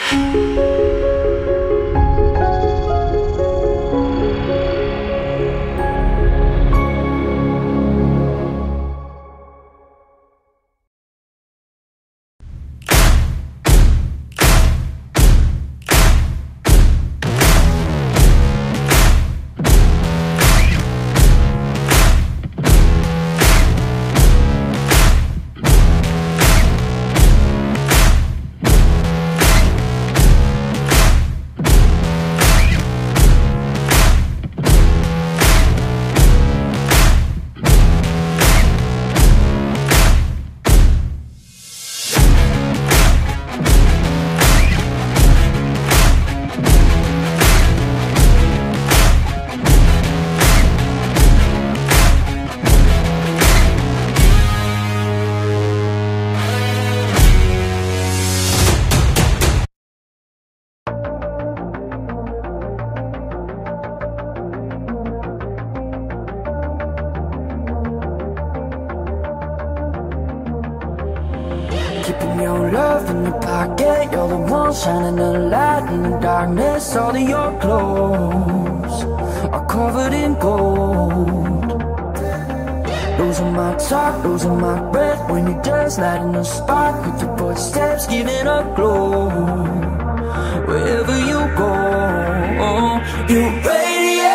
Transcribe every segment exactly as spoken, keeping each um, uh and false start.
Keeping your love in your pocket, you're the one shining a light in the darkness. All of your clothes are covered in gold. Losing my talk, losing my breath when you dance, lighting a spark with your footsteps, giving a glow. Wherever you go, you radiate.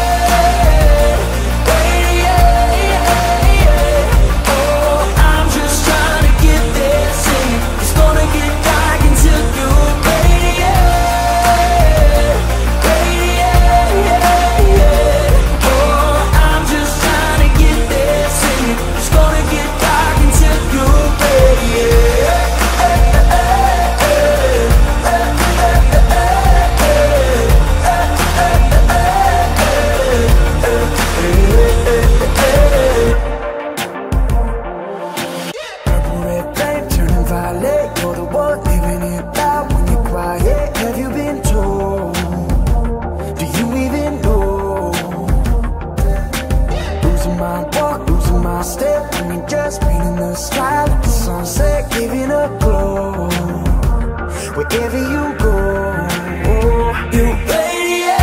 Wherever you go, you radiate,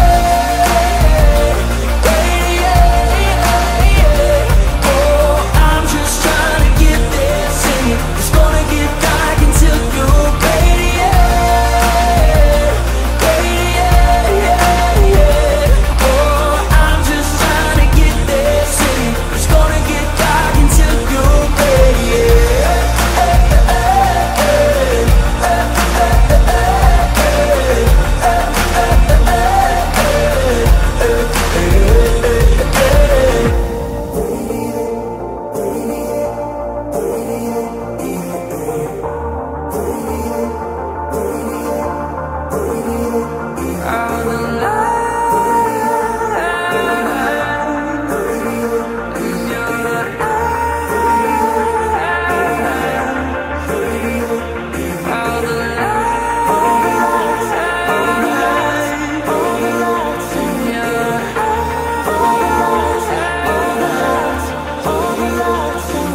radiate. Oh, I'm just trying to get there, sing it. It's gonna get dark until you radiate, radiate. Oh, I'm just trying to get there, sing it. It's gonna get dark until you radiate.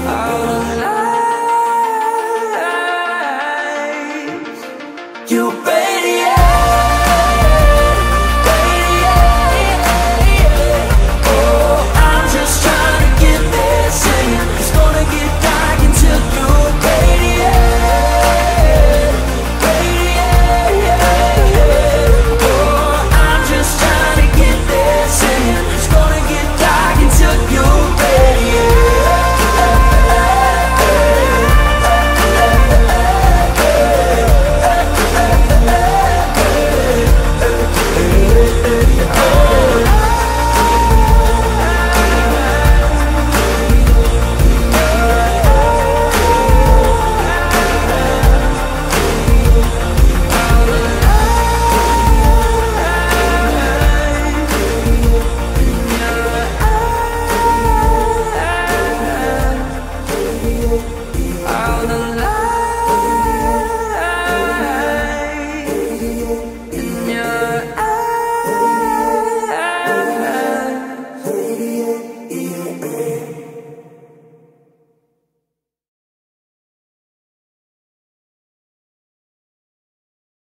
You